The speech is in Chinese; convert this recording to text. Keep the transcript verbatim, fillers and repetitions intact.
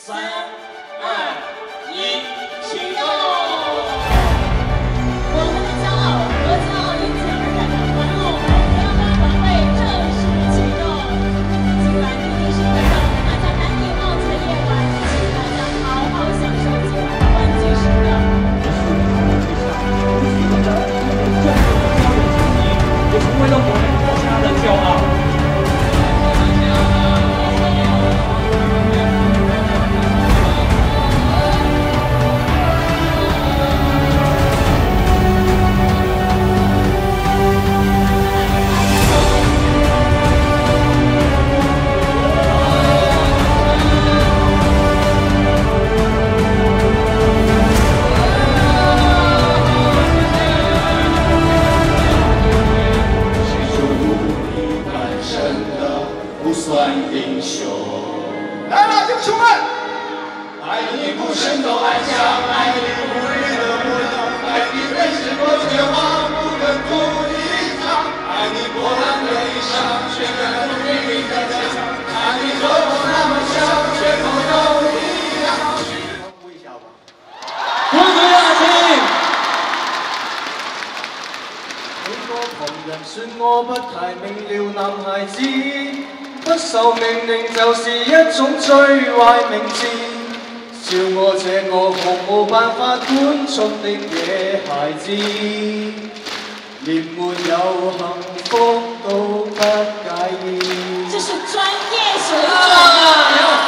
三、二、一，启动！我们的骄傲，国际奥运健儿代表团哦，第二班晚会正式启动。今晚一定是一个让大家难以忘记的夜晚，请大家好好享受今晚的欢聚时刻。 这是我们队上无数的人一点重要的标准之一，也成为了我们国家的骄傲。 不算英雄。 来了，英雄们！ 爱你不声抖爱讲，爱你不累的模样，爱你被时过绝望，不肯哭一场，爱你破烂的衣裳，却敢用命运的枪，爱你和我那么像，却口都一样。欢呼一下吧！ 鼓鼓大氣。 許多旁人說我不太明了，男孩子。 不受命令就是一種最壞名字，笑我這個毫無辦法管束的野孩子，連沒有幸福都不介意。 這是專業水準啊！